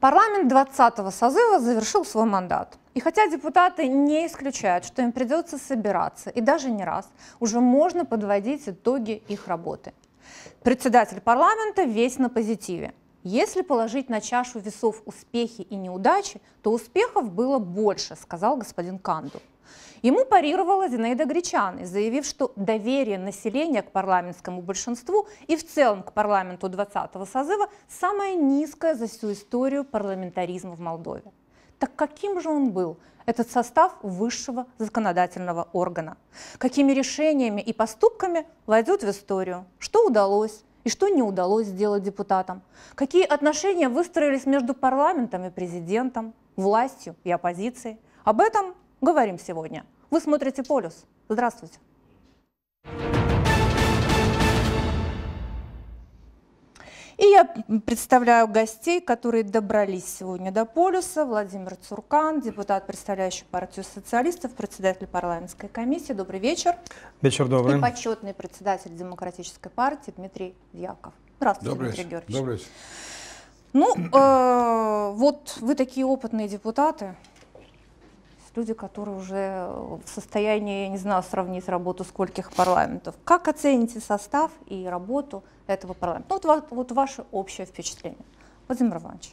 Парламент 20-го созыва завершил свой мандат. И хотя депутаты не исключают, что им придется собираться, и даже не раз, уже можно подводить итоги их работы. Председатель парламента весь на позитиве. Если положить на чашу весов успехи и неудачи, то успехов было больше, сказал господин Канду. Ему парировала Зинаида Гречан, заявив, что доверие населения к парламентскому большинству и в целом к парламенту 20-го созыва самое низкое за всю историю парламентаризма в Молдове. Так каким же он был, этот состав высшего законодательного органа? Какими решениями и поступками войдет в историю? Что удалось и что не удалось сделать депутатам? Какие отношения выстроились между парламентом и президентом, властью и оппозицией? Об этом говорим сегодня. Вы смотрите «Полюс». Здравствуйте. И я представляю гостей, которые добрались сегодня до «Полюса». Владимир Цуркан, депутат, представляющий партию социалистов, председатель парламентской комиссии. Добрый вечер. Вечер добрый. И почетный председатель Демократической партии Дмитрий Дьяков. Здравствуйте, Добрый Дмитрий Георгиевич. Добрый вечер. Ну, вот вы такие опытные депутаты, люди, которые уже в состоянии, я не знаю, сравнить работу скольких парламентов. Как оцените состав и работу этого парламента? Вот ваше общее впечатление. Владимир Иванович.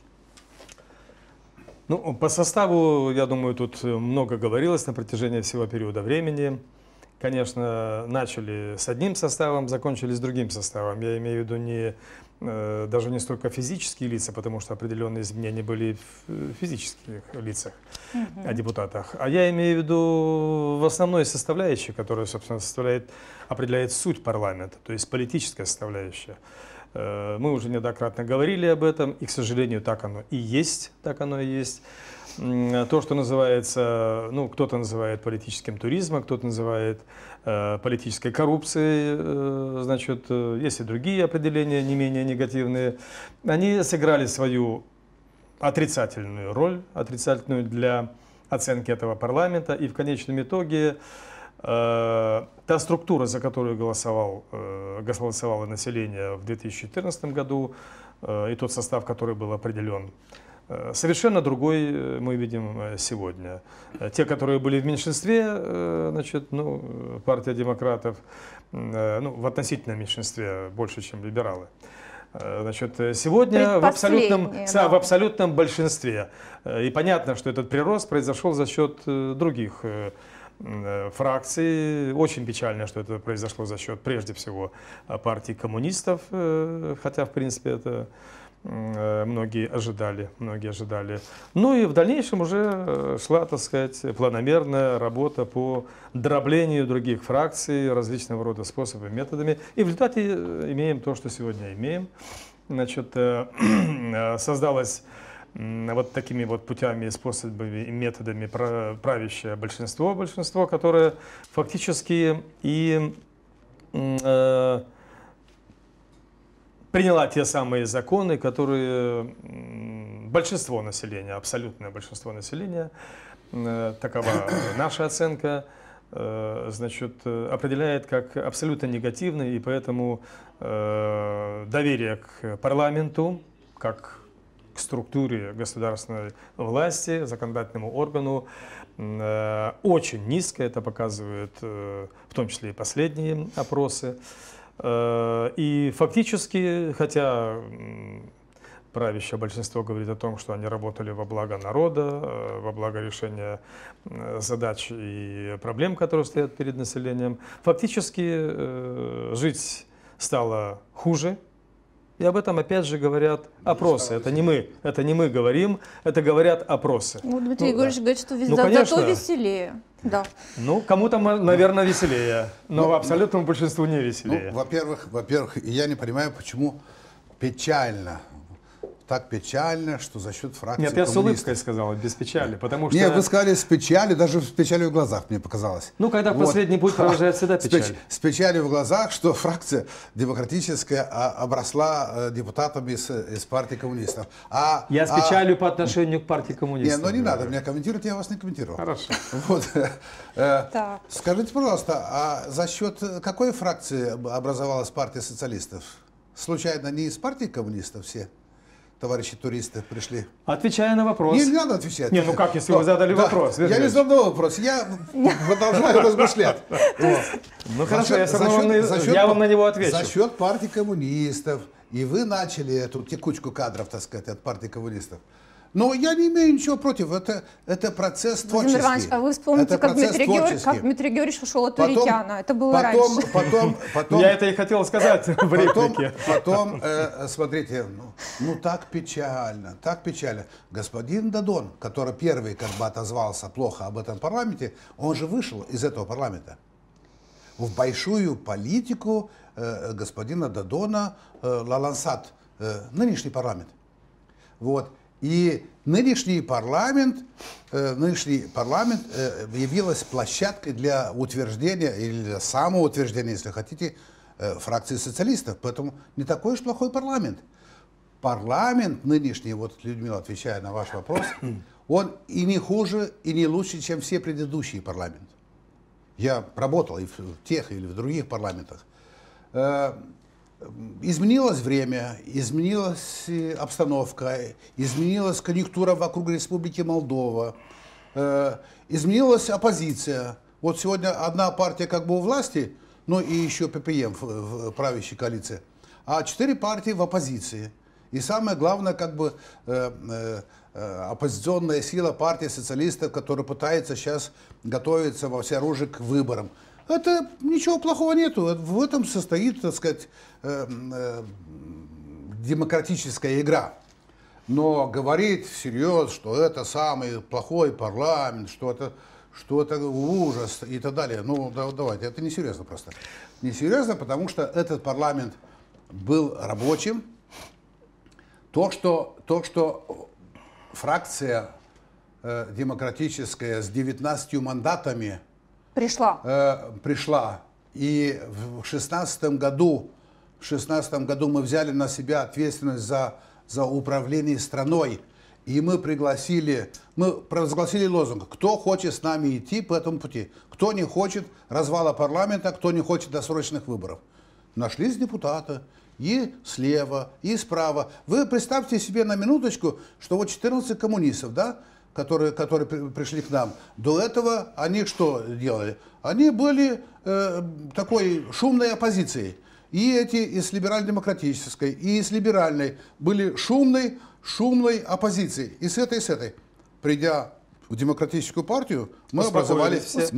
Ну, по составу, я думаю, тут много говорилось на протяжении всего периода времени. Конечно, начали с одним составом, закончили с другим составом. Я имею в виду даже не столько физические лица, потому что определенные изменения были в физических лицах, о депутатах. А я имею в виду в основной составляющей, которая, собственно, определяет суть парламента, то есть политическая составляющая. Мы уже неоднократно говорили об этом, и, к сожалению, так оно и есть, так оно и есть. То, что называется, ну, кто-то называет политическим туризмом, кто-то называет политической коррупцией, значит, есть и другие определения, не менее негативные. Они сыграли свою отрицательную роль, отрицательную для оценки этого парламента, и в конечном итоге та структура, за которую голосовало население в 2014 году, и тот состав, который был определен, совершенно другой мы видим сегодня. Те, которые были в меньшинстве, значит, ну, партия демократов, ну, в относительном меньшинстве больше, чем либералы. Значит, сегодня в абсолютном большинстве. И понятно, что этот прирост произошел за счет других фракций. Очень печально, что это произошло за счет, прежде всего, партии коммунистов, хотя, в принципе, это многие ожидали. Ну и в дальнейшем уже шла, так сказать, планомерная работа по дроблению других фракций различного рода способами, методами. И в результате имеем то, что сегодня имеем. Значит, создалось вот такими вот путями, способами и методами правящее большинство, которое фактически и приняла те самые законы, которые большинство населения, абсолютное большинство населения, такова наша оценка, значит, определяет как абсолютно негативный, и поэтому доверие к парламенту, как к структуре государственной власти, законодательному органу, очень низкое, это показывают в том числе и последние опросы. И фактически, хотя правящее большинство говорит о том, что они работали во благо народа, во благо решения задач и проблем, которые стоят перед населением, фактически жить стало хуже. И об этом опять же говорят опросы. Это не мы говорим, это говорят опросы. Ну, Дмитрий Григорьевич говорит, что зато веселее. Да. Ну, кому-то, наверное, веселее, но абсолютному большинству не веселее. Ну, во-первых, я не понимаю, почему так печально, что за счет фракции Нет, я с улыбкой сказал, без печали, потому что... Нет, вы сказали с печалью, даже с печалью в глазах, мне показалось. Ну, когда вот. Последний путь провожает всегда печаль. С печалью в глазах, что фракция демократическая обросла депутатами из партии коммунистов. Я с печалью по отношению к партии коммунистов. Нет, ну не надо меня комментировать, я вас не комментировал. Хорошо. Вот. Скажите, пожалуйста, а за счет какой фракции образовалась партия социалистов? Случайно не из партии коммунистов все? товарищи туристы пришли? Отвечая на вопрос. Не надо отвечать. Не, ну как, если вы задали вопрос? Я не задал вопрос, я продолжаю размышлять. Ну хорошо, я вам на него отвечу. За счет партии коммунистов. И вы начали эту текучку кадров, так сказать, от партии коммунистов. Но я не имею ничего против, это процесс творческий. Владимир Иванович, а вы вспомните, как Дмитрий Георгиевич ушел от Урикяна. Это было раньше. Потом, я это и хотел сказать в реплике. Потом, смотрите, ну так печально, так печально. Господин Дадон, который первый как бы отозвался плохо об этом парламенте, он же вышел из этого парламента. В большую политику господина Дадона Лалансат, нынешний парламент. Вот. И нынешний парламент явился площадкой для утверждения или для самоутверждения, если хотите, фракции социалистов. Поэтому не такой уж плохой парламент. Парламент нынешний, вот, Людмила, отвечая на ваш вопрос, он и не хуже, и не лучше, чем все предыдущие парламенты. Я работал и в тех, или в других парламентах. Изменилось время, изменилась обстановка, изменилась конъюнктура вокруг Республики Молдова, изменилась оппозиция. Вот сегодня одна партия как бы у власти, ну и еще ППМ в правящей коалиции, а 4 партии в оппозиции. И самое главное, как бы оппозиционная сила партии социалистов, которая пытается сейчас готовиться во всеоружие к выборам. Это ничего плохого нету. В этом состоит, так сказать, демократическая игра. Но говорить всерьез, что это самый плохой парламент, что это ужас и так далее, ну давайте, это несерьезно просто. Несерьезно, потому что этот парламент был рабочим. То, что фракция демократическая с 19 мандатами пришла. И в 2016 году мы взяли на себя ответственность за управление страной. И мы провозгласили лозунг: кто хочет с нами идти по этому пути, кто не хочет развала парламента, кто не хочет досрочных выборов. Нашлись депутаты и слева, и справа. Вы представьте себе на минуточку, что вот 14 коммунистов, да, которые пришли к нам, до этого они что делали? Они были такой шумной оппозицией. И эти из либерально-демократической, и из либеральной были шумной оппозицией. И с этой. Придя в демократическую партию, мы образовали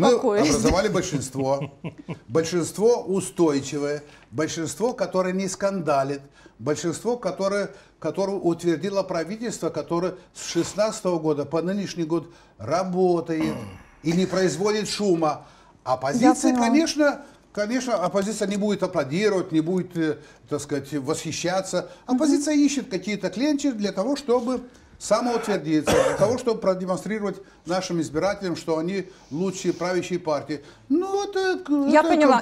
большинство устойчивое, большинство, которое не скандалит, большинство, которое утвердило правительство, которое с 2016 года по нынешний год работает и не производит шума. Оппозиция, конечно, оппозиция не будет аплодировать, не будет, так сказать, восхищаться. Оппозиция ищет какие-то клинчи для того, чтобы самоутвердиться, для того, чтобы продемонстрировать нашим избирателям, что они лучшие правящие партии. Ну, я поняла.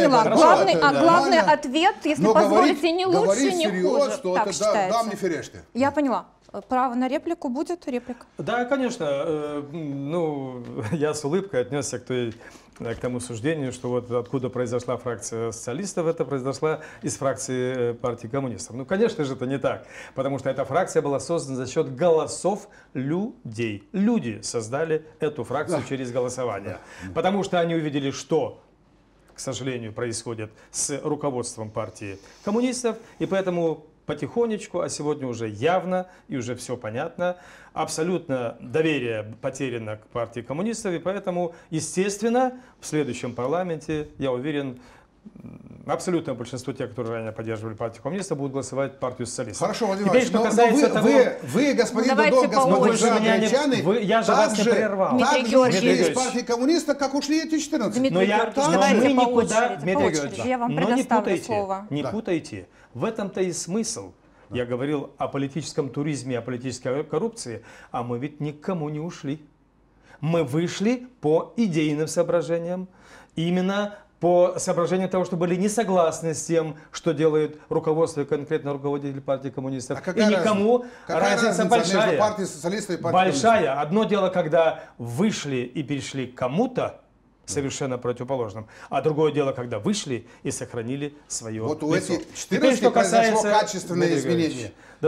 Главный ответ, если позволите, не лучше, не хуже. Что так это дам не ферешты. Я поняла. Право на реплику будет? Реплика? Да, конечно. Ну, я с улыбкой отнесся к тому суждению, что вот откуда произошла фракция социалистов, это произошла из фракции партии коммунистов. Ну, конечно же, это не так, потому что эта фракция была создана за счет голосов людей. Люди создали эту фракцию через голосование, потому что они увидели, что, к сожалению, происходит с руководством партии коммунистов, и поэтому потихонечку, а сегодня уже явно и уже все понятно, абсолютно доверие потеряно к партии коммунистов, и поэтому, естественно, в следующем парламенте, я уверен, абсолютное большинство тех, которые ранее поддерживали партию коммунистов, будут голосовать партию социалистов. Хорошо, Владимир Иванович, вы, господин Дадон, господин Андрейчаны, я же вас не прервал. Так же ушли из партии коммунистов, как ушли эти 14. Дмитрий Георгиевич, давайте по очереди. Я вам предоставлю слово. Не путайте. В этом-то и смысл. Я говорил о политическом туризме, о политической коррупции, а мы ведь никому не ушли. Мы вышли по идейным соображениям, именно по соображению того, что были не согласны с тем, что делает руководство и конкретно руководитель партии коммунистов. А и никому разница большая. Между партией социалистов и партией большая. коммунистов? Одно дело, когда вышли и перешли к кому-то, совершенно противоположным. А другое дело, когда вышли и сохранили свое Вот у лицо. этих 14 произошло качественное изменение. Да,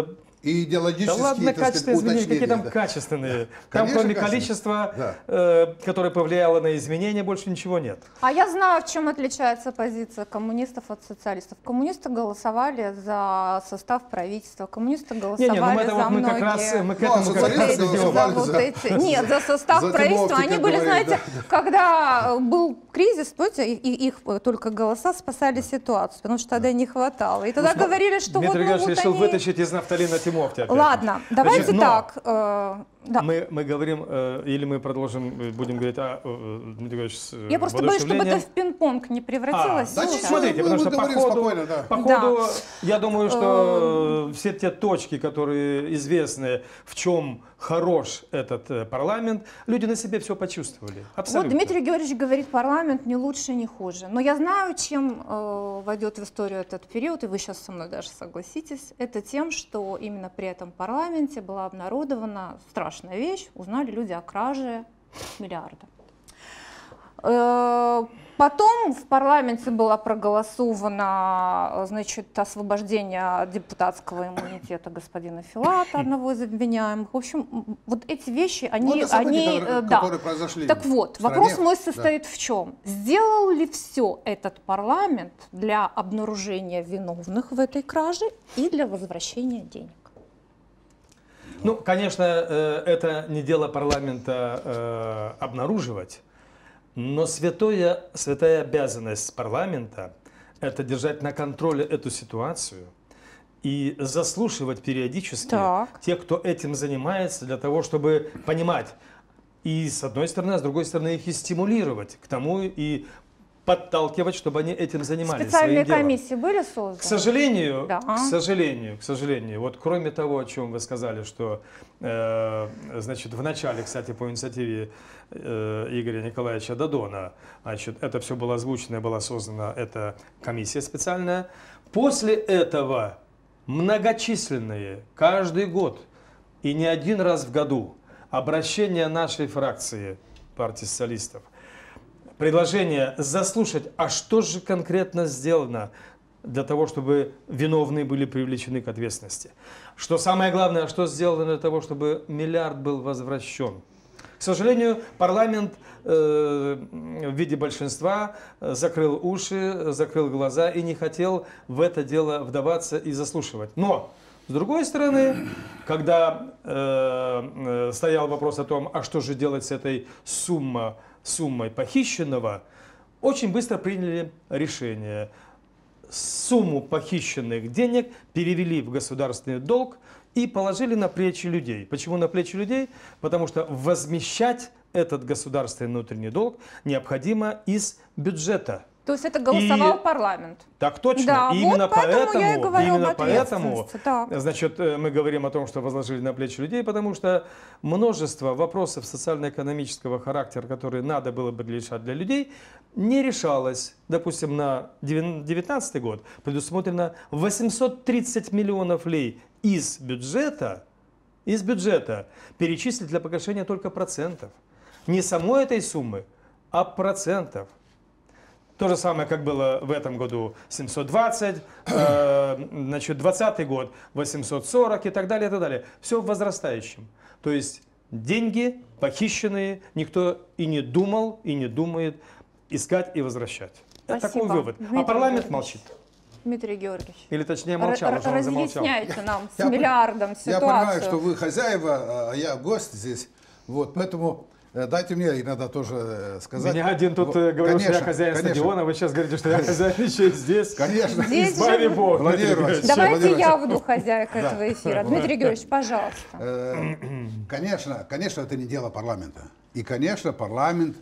И идеологические, Да ладно, так сказать, качественные изменения, какие уточнения, там да. качественные. Там Конечно, кроме качественные. количества, Да. которое повлияло на изменения, больше ничего нет. А я знаю, в чем отличается позиция коммунистов от социалистов. Коммунисты голосовали за состав правительства, коммунисты голосовали Не-не, за мы многие... как раз мы к Ну, а этому как раз социалисты идем. голосовали вот за- эти. Нет, за состав за правительства. Тимофея, Они как были, говорили, знаете, когда был кризис, помните, и их только голоса спасали ситуацию, потому что тогда не хватало. И тогда говорили, что вот, Дмитрий ну, Георгиевич вот решил они... вытащить из нафталина Тимофея. опять. Ладно, давайте Значит, но так. Да. Мы говорим, или мы продолжим, будем говорить о Дмитрий Георгиевич, Я просто боюсь, чтобы это в пинг-понг не превратилось. да, сейчас. Смотрите, Мы потому что говорим спокойно, да. по ходу, я думаю, что все те точки, которые известны, в чем хорош этот парламент, люди на себе все почувствовали. Вот Абсолютно. Дмитрий Георгиевич говорит, парламент не лучше, не хуже. Но я знаю, чем войдет в историю этот период, и вы сейчас со мной даже согласитесь, это тем, что именно при этом парламенте была обнародована страшная вещь, узнали люди о краже миллиарда. Потом в парламенте было проголосовано, значит, освобождение депутатского иммунитета господина Филата, одного из обвиняемых. В общем, вот эти вещи, Ну, это события, да. которые произошли Так вот, в стране. вопрос мой Да. состоит в чем? Сделал ли все этот парламент для обнаружения виновных в этой краже и для возвращения денег? Ну, конечно, это не дело парламента обнаруживать, но святая обязанность парламента – это держать на контроле эту ситуацию и заслушивать периодически Так. тех, кто этим занимается, для того, чтобы понимать и с одной стороны, а с другой стороны их и стимулировать к тому и подталкивать, чтобы они этим занимались. Специальные своим делом. комиссии были созданы? К сожалению, Да. к сожалению, вот кроме того, о чем вы сказали, что, значит, в начале, кстати, по инициативе Игоря Николаевича Додона, значит, это все было озвучено, была создана эта комиссия специальная. После этого многочисленные, каждый год и не один раз в году обращения нашей фракции партии социалистов, предложение заслушать, а что же конкретно сделано для того, чтобы виновные были привлечены к ответственности. Что самое главное, что сделано для того, чтобы миллиард был возвращен. К сожалению, парламент в виде большинства закрыл уши, закрыл глаза и не хотел в это дело вдаваться и заслушивать. Но, с другой стороны, когда стоял вопрос о том, а что же делать с этой суммой похищенного, очень быстро приняли решение. Сумму похищенных денег перевели в государственный долг и положили на плечи людей. Почему на плечи людей? Потому что возмещать этот государственный внутренний долг необходимо из бюджета. То есть это голосовал парламент? Так точно. Да, И именно вот поэтому я и говорю об поэтому, ответственности. Так. значит, мы говорим о том, что возложили на плечи людей, потому что множество вопросов социально-экономического характера, которые надо было бы решать для людей, не решалось. Допустим, на 2019 год предусмотрено 830 миллионов лей из бюджета перечислить для погашения только процентов. Не самой этой суммы, а процентов. То же самое, как было в этом году 720, значит, 2020 год 840 и так далее, и так далее. Все в возрастающем. То есть деньги похищенные никто и не думал, и не думает искать и возвращать. Это такой Спасибо, вывод. Дмитрий А парламент Георгиевич. молчит. Дмитрий Георгиевич, Или точнее молчал, уже он замолчал. разъясняйте нам с Я миллиардом Я ситуацию. понимаю, что вы хозяева, а я гость здесь. Вот, поэтому дайте мне иногда тоже сказать. Меня один тут Вот, говорил, что я конечно, хозяин конечно. стадиона, вы сейчас говорите, что я хозяин еще и здесь. Конечно. Здесь Избави же- Бог. Владимир Иванович, Давайте Владимир я Иванович. буду хозяйкой этого эфира. Дмитрий Георгиевич, пожалуйста. Конечно, это не дело парламента. И, конечно, парламент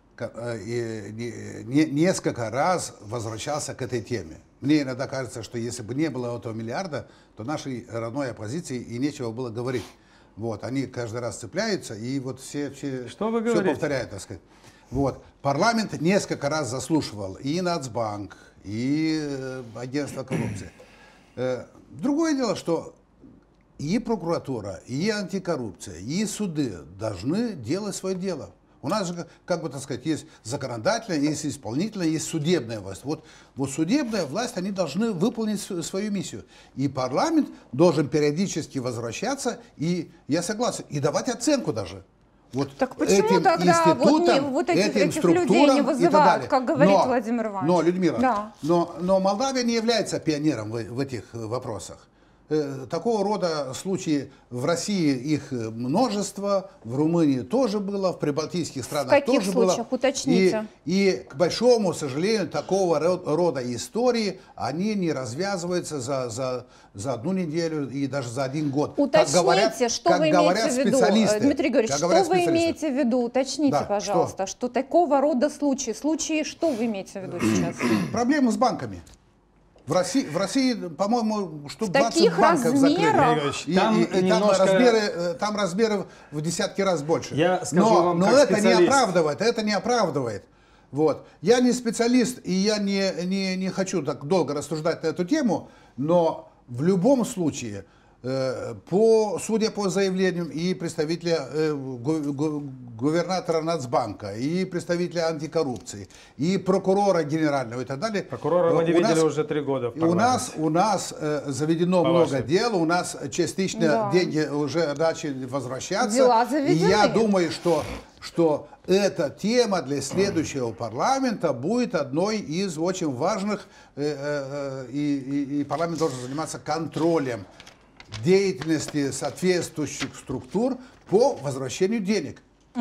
несколько раз возвращался к этой теме. Мне иногда кажется, что если бы не было этого миллиарда, то нашей родной оппозиции и нечего было говорить. Вот, они каждый раз цепляются и вот все Что вы все говорите? повторяют, так сказать. Вот. Парламент несколько раз заслушивал и Нацбанк, и агентство коррупции. Другое дело, что и прокуратура, и антикоррупция, и суды должны делать свое дело. У нас же, как бы так сказать, есть законодательная, есть исполнительная, есть судебная власть. Вот судебная власть, они должны выполнить свою миссию. И парламент должен периодически возвращаться, и я согласен, и давать оценку даже. Вот так почему тогда вот этих людей не вызывают, как говорит Владимир Иванович? Но, Людмила, да. но Молдавия не является пионером в этих вопросах. Такого рода случаи в России их множество, в Румынии тоже было, в прибалтийских странах тоже было. В каких случаях? Уточните. И, к большому сожалению, такого рода истории, они не развязываются за одну неделю и даже за один год. Уточните, что вы имеете в виду, Дмитрий Григорьевич, что вы имеете в виду? Уточните, пожалуйста, что такого рода случаи, что вы имеете в виду сейчас? Проблемы с банками. В России, по-моему, штук 20 банков закрыли. И там размеры в десятки раз больше. Но это не оправдывает. Вот. Я не специалист, и я не хочу так долго рассуждать на эту тему, но в любом случае, судя по заявлениям и представителя губернатора Нацбанка, и представителя антикоррупции, и прокурора генерального и так далее. Прокурора мы не видели уже 3 года. У нас заведено много дел, у нас частично деньги уже начали возвращаться. Дела заведены. И я думаю, что эта тема для следующего парламента будет одной из очень важных, и парламент должен заниматься контролем деятельности соответствующих структур по возвращению денег.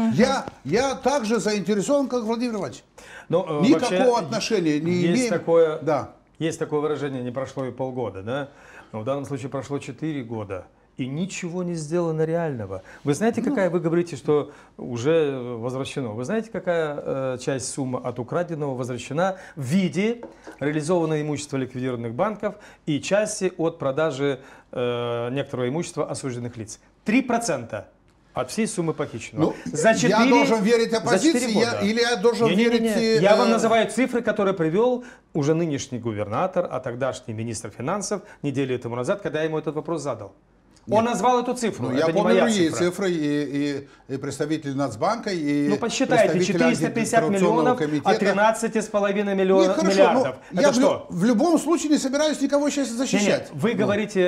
Я также заинтересован, как Владимир Иванович. Никакого отношения не имеем. Есть такое выражение, не прошло и полгода, да? Но в данном случае прошло 4 года. И ничего не сделано реального. Вы знаете, какая, вы говорите, что уже возвращено. Вы знаете, какая часть суммы от украденного возвращена в виде реализованного имущества ликвидированных банков и части от продажи некоторого имущества осужденных лиц? 3% от всей суммы похищенного. Я должен верить оппозиции или я должен верить... Я вам называю цифры, которые привел уже нынешний губернатор, а тогдашний министр финансов неделю тому назад, когда я ему этот вопрос задал. Он назвал эту цифру. Я помню другие цифры, и представитель Нацбанка, и посчитайте, 450 миллионов, а 13,5 миллиардов. Я в любом случае не собираюсь никого сейчас защищать. Вы говорите,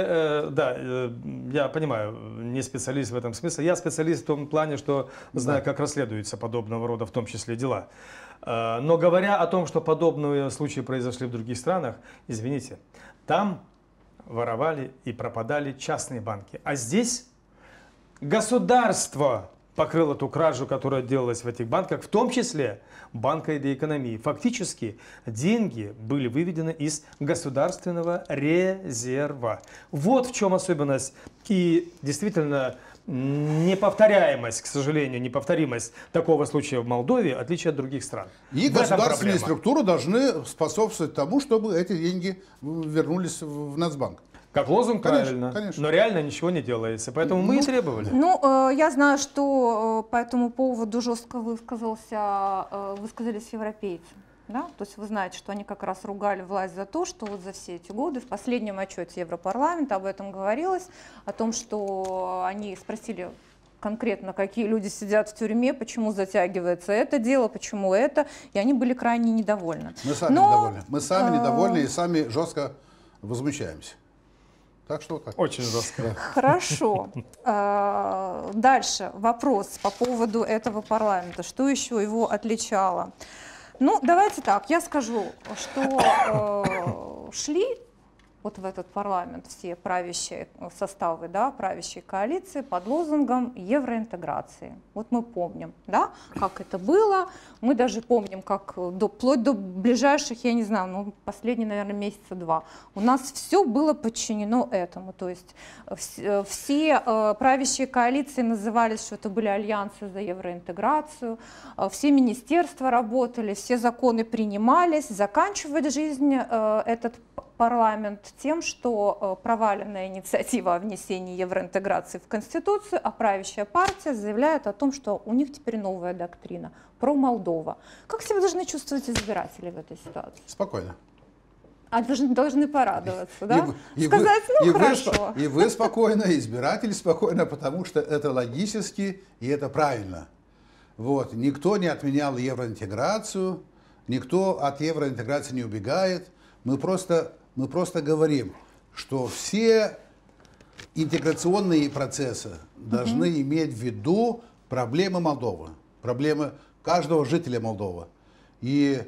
я понимаю, не специалист в этом смысле. Я специалист в том плане, что знаю, как расследуются подобного рода, в том числе, дела. Но говоря о том, что подобные случаи произошли в других странах, извините, там воровали и пропадали частные банки. А здесь государство покрыло ту кражу, которая делалась в этих банках, в том числе Банка экономии. Фактически деньги были выведены из государственного резерва. Вот в чем особенность и действительно неповторяемость, к сожалению, неповторимость такого случая в Молдове, в отличие от других стран. И государственные структуры должны способствовать тому, чтобы эти деньги вернулись в Нацбанк. Как лозунг, правильно, конечно. Но реально ничего не делается, поэтому мы и требовали. Я знаю, что по этому поводу жестко высказались европейцы. Да? То есть вы знаете, что они как раз ругали власть за то, что вот за все эти годы, в последнем отчете Европарламента об этом говорилось, о том, что они спросили конкретно, какие люди сидят в тюрьме, почему затягивается это дело, почему это, и они были крайне недовольны. Мы сами недовольны. Мы сами недовольны и сами жестко возмущаемся. Так что вот так. Очень жестко. Хорошо. Дальше вопрос по поводу этого парламента. Что еще его отличало? Давайте так, я скажу, что шли вот в этот парламент все правящие составы, да, правящей коалиции под лозунгом евроинтеграции. Вот мы помним, да, как это было, мы даже помним, как вплоть до ближайших, я не знаю, последние, наверное, месяца 2, у нас все было подчинено этому. То есть все правящие коалиции назывались, что это были альянсы за евроинтеграцию, все министерства работали, все законы принимались, заканчивать жизнь этот парламент тем, что проваленная инициатива о внесении евроинтеграции в Конституцию, а правящая партия заявляет о том, что у них теперь новая доктрина про Молдову. Как себя должны чувствовать избиратели в этой ситуации? Спокойно. А должны порадоваться, да? Сказать, хорошо. И вы спокойно, и избиратели спокойно, потому что это логически и это правильно. Вот. Никто не отменял евроинтеграцию, никто от евроинтеграции не убегает. Мы просто говорим, что все интеграционные процессы должны иметь в виду проблемы Молдовы, проблемы каждого жителя Молдовы. И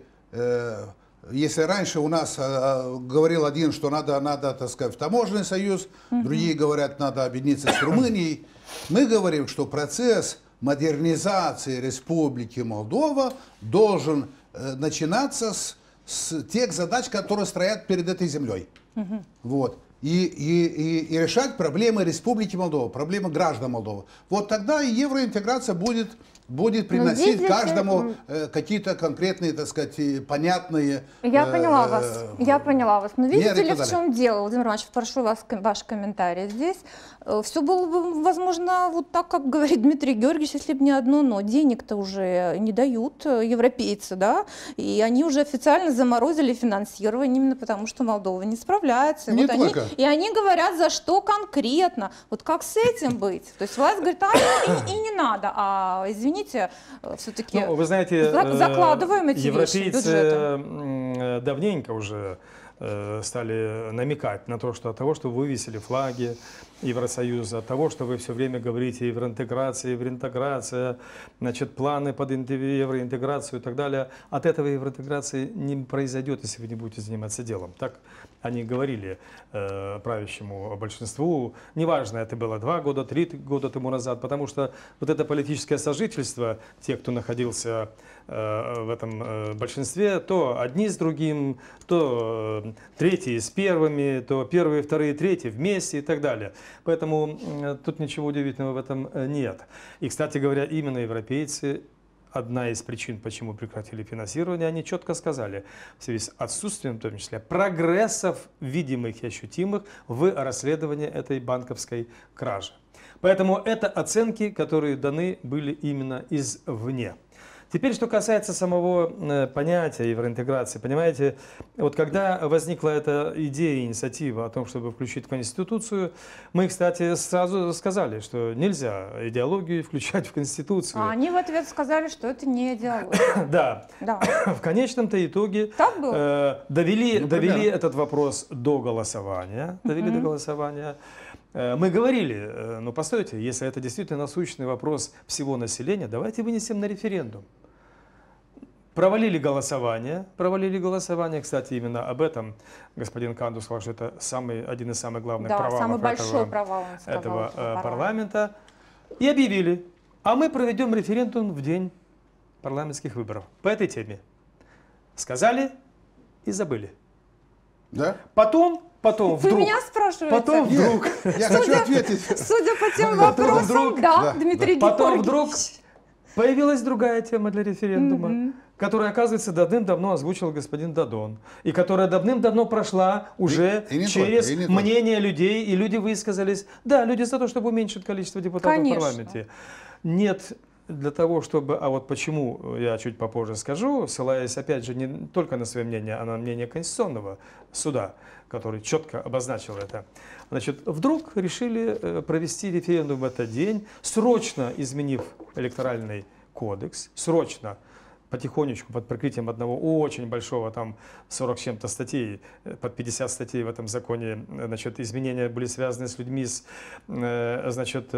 если раньше у нас говорил один, что надо, так сказать, в таможенный союз, другие говорят, надо объединиться с Румынией, мы говорим, что процесс модернизации Республики Молдова должен начинаться с тех задач, которые стоят перед этой землей. Вот. И решать проблемы Республики Молдова, проблемы граждан Молдовы. Вот тогда и евроинтеграция будет приносить каждому какие-то конкретные, так сказать, понятные... Я поняла вас. Но видите ли, в чем дело, Владимир Иванович, прошу вас, ваш комментарий здесь. Все было бы, возможно, вот так, как говорит Дмитрий Георгиевич, если бы не одно но. Денег-то уже не дают европейцы, да, и они уже официально заморозили финансирование именно потому, что Молдова не справляется. Не только. И они говорят, за что конкретно. Вот как с этим быть? То есть власть говорит, и не надо, а извините, все-таки вы знаете, закладываем эти европейцы вещи давненько уже стали намекать на то, что от того, что вы вывесили флаги Евросоюза, от того, что вы все время говорите евроинтеграция, значит, планы под евроинтеграцию и так далее, от этого евроинтеграции не произойдет, если вы не будете заниматься делом. Так они говорили правящему большинству, неважно, это было 2 года, 3 года тому назад, потому что вот это политическое сожительство, те, кто находился в этом большинстве, то одни с другим, то третьи с первыми, то первые, вторые, третьи вместе и так далее. Поэтому тут ничего удивительного в этом нет. И, кстати говоря, именно европейцы, одна из причин, почему прекратили финансирование, они четко сказали, в связи с отсутствием, в том числе, прогрессов видимых и ощутимых в расследовании этой банковской кражи. Поэтому это оценки, которые даны были именно извне. Теперь, что касается самого понятия евроинтеграции, понимаете, вот когда возникла эта идея, инициатива о том, чтобы включить в Конституцию, мы, кстати, сразу сказали, что нельзя идеологию включать в Конституцию. А они в ответ сказали, что это не идеология. Да. В конечном-то итоге довели этот вопрос до голосования. Мы говорили, ну постойте, если это действительно насущный вопрос всего населения, давайте вынесем на референдум. Провалили голосование, кстати, именно об этом господин Канду сказал, что это один из самых главных провалов этого парламента. И объявили, а мы проведем референдум в день парламентских выборов по этой теме. Сказали и забыли. Да? Потом Вы меня спрашиваете? Вдруг. Я хочу ответить. Судя по тем вопросам, да, Дмитрий Георгиевич. Потом вдруг появилась другая тема для референдума, которую, оказывается, давным-давно озвучил господин Дадон, и которая давным-давно прошла уже через мнение людей, и люди высказались. Да, люди за то, чтобы уменьшить количество депутатов в парламенте. Нет, для того, чтобы... А вот почему, я чуть попозже скажу, ссылаясь, опять же, не только на свое мнение, а на мнение Конституционного суда, который четко обозначил это. Значит, вдруг решили провести референдум в этот день, срочно изменив электоральный кодекс, срочно, потихонечку, под прикрытием одного очень большого, там 40 с чем-то статей, под 50 статей в этом законе, значит, изменения были связаны с людьми с, значит,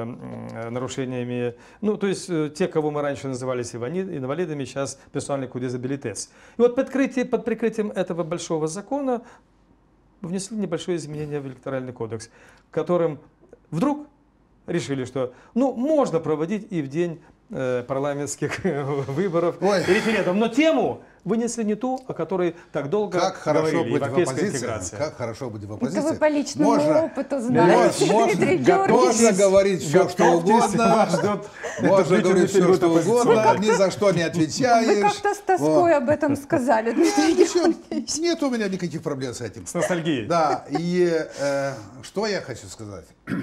нарушениями, ну, то есть те, кого мы раньше называли инвалидами, сейчас персональный кудизабилитет. И вот под прикрытием этого большого закона внесли небольшое изменение в электоральный кодекс, которым вдруг решили, что, ну, можно проводить и в день парламентских выборов референдум. Но тему вынесли не ту, о которой так долго говорили, европейская интеграция. Как хорошо быть в оппозиции. Это вы по личному опыту знаете, Дмитрий Георгиевич. Можно говорить все, что угодно. Можно говорить все, что угодно. Ни за что не отвечаешь. Вы как-то с тоской об этом сказали, Дмитрий Георгиевич. Нет у меня никаких проблем с этим. С ностальгией. Да, и что я хочу сказать.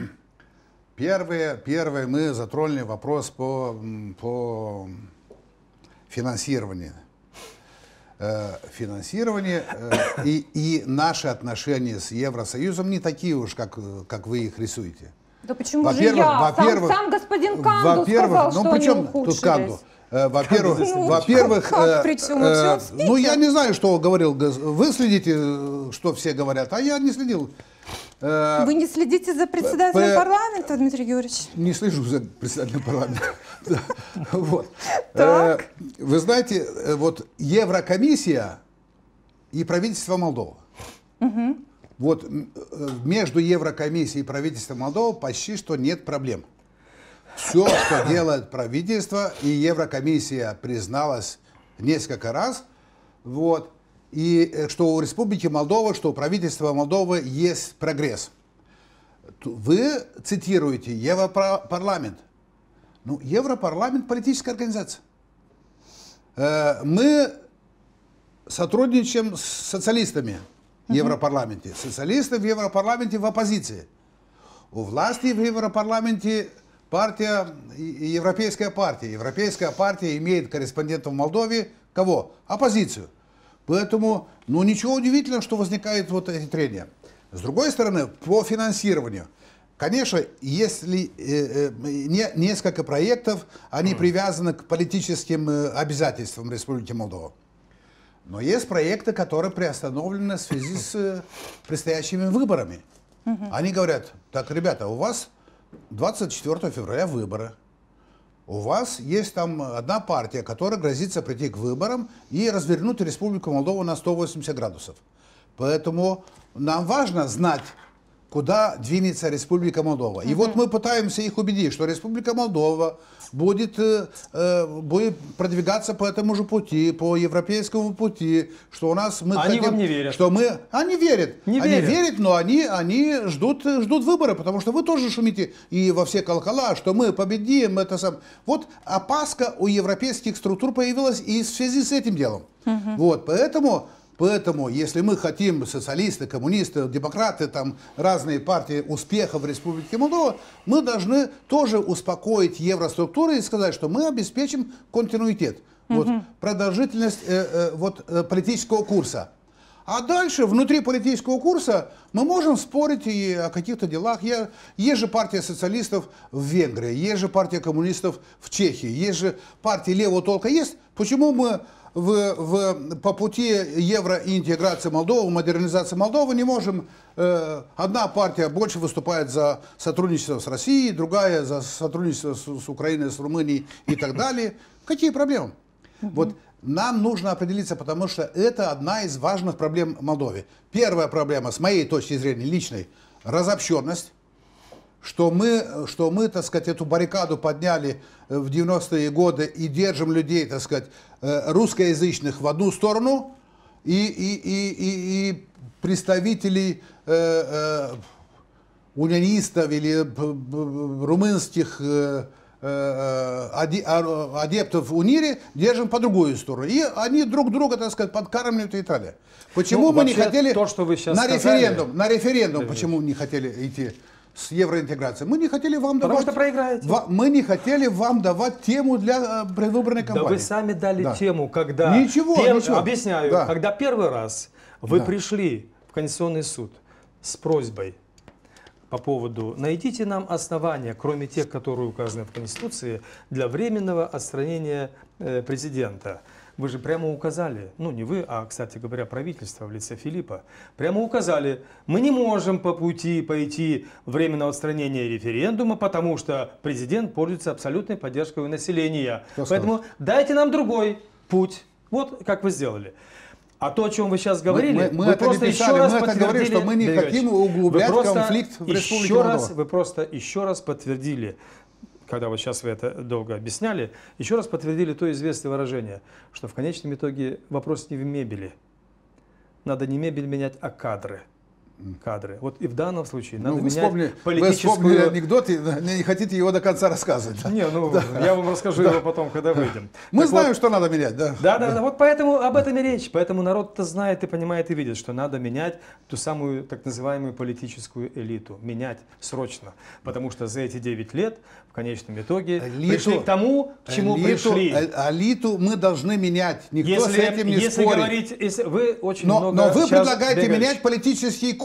Первое, мы затронули вопрос по финансированию. И наши отношения с Евросоюзом не такие уж, как вы их рисуете. Да почему же я? Сам господин Канду сказал, что они ухудшились. Во-первых, ну я не знаю, что говорил. Вы следите, что все говорят, а я не следил. Вы не следите за председателем парламента, Дмитрий Георгиевич? Не слежу за председателем парламента. Вот. Так. Вы знаете, вот Еврокомиссия и правительство Молдовы. Вот между Еврокомиссией и правительством Молдовы почти что нет проблем. Все, что делает правительство, и Еврокомиссия призналась несколько раз, вот, и что у Республики Молдова, что у правительства Молдовы есть прогресс. Вы цитируете Европарламент. Ну, Европарламент – политическая организация. Мы сотрудничаем с социалистами в Европарламенте. Социалисты в Европарламенте в оппозиции. У власти в Европарламенте партия, Европейская партия. Европейская партия имеет корреспондентов в Молдове. Кого? Оппозицию. Поэтому, ну, ничего удивительного, что возникают вот эти трения. С другой стороны, по финансированию. Конечно, если несколько проектов, они привязаны к политическим обязательствам Республики Молдова. Но есть проекты, которые приостановлены в связи с предстоящими выборами. Они говорят, так, ребята, у вас 24 февраля выборы. У вас есть там одна партия, которая грозится прийти к выборам и развернуть Республику Молдова на 180 градусов. Поэтому нам важно знать, куда двинется Республика Молдова. И вот мы пытаемся их убедить, что Республика Молдова будет продвигаться по этому же пути, по европейскому пути, что у нас мы они хотим, вам не верят. Что мы, они верят, не они верят. верят, но они ждут выборы, потому что вы тоже шумите и во все колокола, что мы победим, это сам. Вот опаска у европейских структур появилась и в связи с этим делом. Вот, Поэтому, если мы хотим, социалисты, коммунисты, демократы, там разные партии, успеха в Республике Молдова, мы должны тоже успокоить евроструктуры и сказать, что мы обеспечим континуитет, вот, продолжительность политического курса. А дальше, внутри политического курса, мы можем спорить и о каких-то делах. Есть же партия социалистов в Венгрии, есть же партия коммунистов в Чехии, есть же партия левого толка. Есть. Почему мы по пути евроинтеграции Молдовы, модернизации Молдовы не можем... одна партия больше выступает за сотрудничество с Россией, другая за сотрудничество с Украиной, с Румынией и так далее. Какие проблемы? Вот нам нужно определиться, потому что это одна из важных проблем Молдовы. Первая проблема, с моей точки зрения личной, разобщенность. Что мы, так сказать, эту баррикаду подняли в 90-е годы и держим людей, так сказать, русскоязычных в одну сторону и представителей унионистов или румынских адептов УНИРе держим по другую сторону. И они друг друга, так сказать, подкармливают и так далее. Почему мы не хотели то, что вы сейчас на референдум, да, почему не хотели идти с евроинтеграцией? Мы не хотели вам Потому давать... что проиграете. Мы не хотели вам давать тему для предвыборной кампании. Да вы сами дали тему, когда... Ничего. Объясняю. Да. Когда первый раз вы пришли в Конституционный суд с просьбой по поводу «найдите нам основания, кроме тех, которые указаны в Конституции, для временного отстранения президента». Вы же прямо указали, ну не вы, а, кстати говоря, правительство в лице Филиппа, прямо указали, мы не можем по пути пойти временного отстранения референдума, потому что президент пользуется абсолютной поддержкой у населения. Поэтому дайте нам другой путь. Вот как вы сделали. А то, о чем вы сейчас говорили, мы вы просто еще раз подтвердили, что мы не хотим углублять конфликт в Республике Молдова. Вы просто еще раз подтвердили, когда вот сейчас вы это долго объясняли, еще раз подтвердили то известное выражение, что в конечном итоге вопрос не в мебели. Надо не мебель менять, а кадры. Вот и в данном случае надо менять политическую... Вы вспомнили анекдот, и не хотите его до конца рассказывать. Да? Не, ну я вам расскажу его потом, когда выйдем. Мы знаем, что надо менять, да. Да, вот поэтому об этом и речь. Поэтому народ-то знает и понимает и видит, что надо менять ту самую так называемую политическую элиту. Менять срочно. Потому что за эти 9 лет в конечном итоге пришли к тому, к чему пришли. Элиту мы должны менять. Никто с этим не спорит. Если вы очень но много вы предлагаете менять политический курс.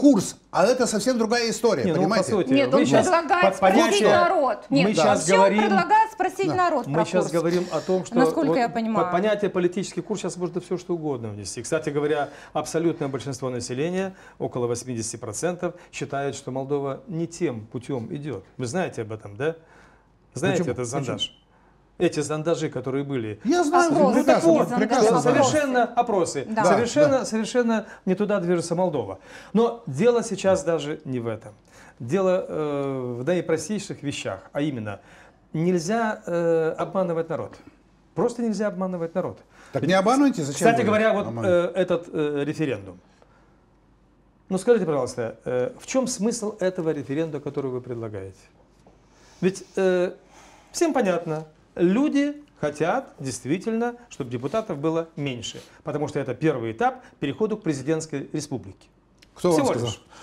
курс, а это совсем другая история, Не, ну, понимаете? по сути, Нет, вы он щас предлагает под спросить понятие- народ. Нет, мы щас вообще говорим- он предлагает спросить народ про Мы сейчас курс. говорим о том, что Насколько я понимаю. под понятие политический курс сейчас можно все что угодно внести. Кстати говоря, абсолютное большинство населения, около 80%, считает, что Молдова не тем путем идет. Вы знаете об этом, да? Знаете, Почему? это зондаж. Эти зондажи, которые были. Я знаю, Опросы, прекрасно, зондажи, прекрасно знаю. Совершенно опросы. Да. Совершенно не туда движется Молдова. Но дело сейчас даже не в этом. Дело в наипростейших вещах, а именно, нельзя обманывать народ. Просто нельзя обманывать народ. Так не обманывайте, зачем? Кстати вы говоря, вот обманываете? этот референдум. Ну скажите, пожалуйста, в чем смысл этого референдума, который вы предлагаете? Ведь всем понятно, люди хотят действительно, чтобы депутатов было меньше, потому что это первый этап перехода к президентской республике. Кто вам Всего сказал? лишь.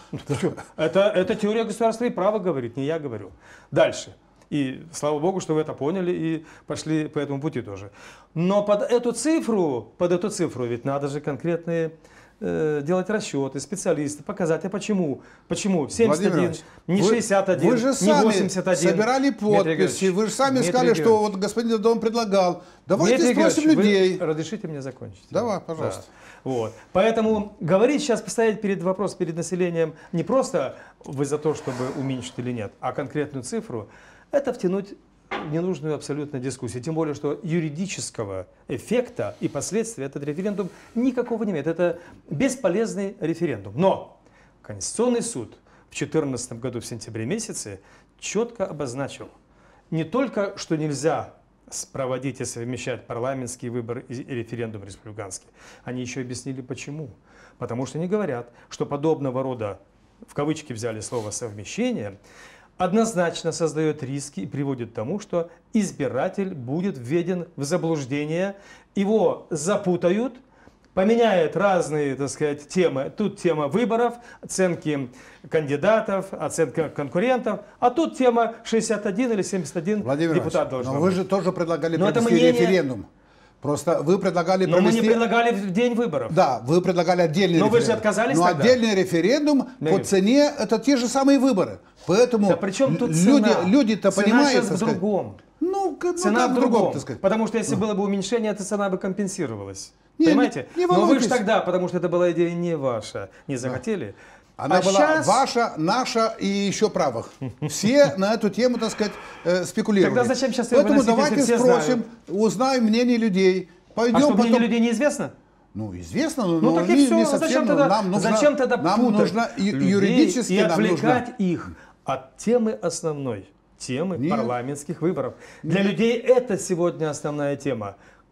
Это теория государства и права говорит, не я говорю. Дальше. И слава богу, что вы это поняли и пошли по этому пути тоже. Но под эту цифру ведь надо же конкретные делать расчеты, специалисты, показать, а почему? Почему 71, Владимир не Ильич, 61, вы же не сами 81? собирали Дмитрий Георгиевич, подписи, вы же сами Дмитрий сказали, что Георгиевич, вот господин Додон предлагал. Давайте Дмитрий спросим Георгиевич, людей. вы разрешите мне закончить? Давай, пожалуйста. Да. Вот. Поэтому говорить сейчас, поставить вопрос перед населением не просто вы за то, чтобы уменьшить или нет, а конкретную цифру, это втянуть в ненужную абсолютно дискуссию. Тем более, что юридического эффекта и последствий этот референдум никакого не имеет. Это бесполезный референдум. Но Конституционный суд в 2014 году в сентябре месяце четко обозначил не только, что нельзя проводить и совмещать парламентские выборы и референдум республиканский. Они еще объяснили почему. Потому что они говорят, что подобного рода, в кавычки взяли слово «совмещение», однозначно создает риски и приводит к тому, что избиратель будет введен в заблуждение, его запутают, поменяют разные, так сказать, темы. Тут тема выборов, оценки кандидатов, оценка конкурентов, а тут тема 61 или 71 Владимир депутат Иванович, должен но быть. вы же тоже предлагали Но это провести мнение- референдум. Просто вы предлагали Но мы провести... не предлагали в день выборов. Да, вы предлагали отдельный Но вы референдум. же отказались Но тогда. отдельный референдум по цене это те же самые выборы. Поэтому Да при чем тут цена? люди-то Цена понимают, сейчас так в сказать. другом. Ну, Цена как в другом, так сказать. потому что если было бы уменьшение, эта цена бы компенсировалась. Не, Понимаете? не Но вы же волнуйтесь. тогда, потому что это была идея не ваша, не захотели. Она А была щас- ваша, наша и еще правых. Все на эту тему, так сказать, спекулировали. Тогда зачем сейчас её Поэтому выносить, давайте если все спросим, узнаем мнение людей. Пойдем А что, потом... мнение людей неизвестно? Ну, известно, но Ну так и не все. совсем. Зачем но тогда, нам нужно, зачем тогда нам путать нужно людей юридически и нам нужно. отвлекать их от темы основной, темы Нет. парламентских выборов? Для людей это сегодня основная тема.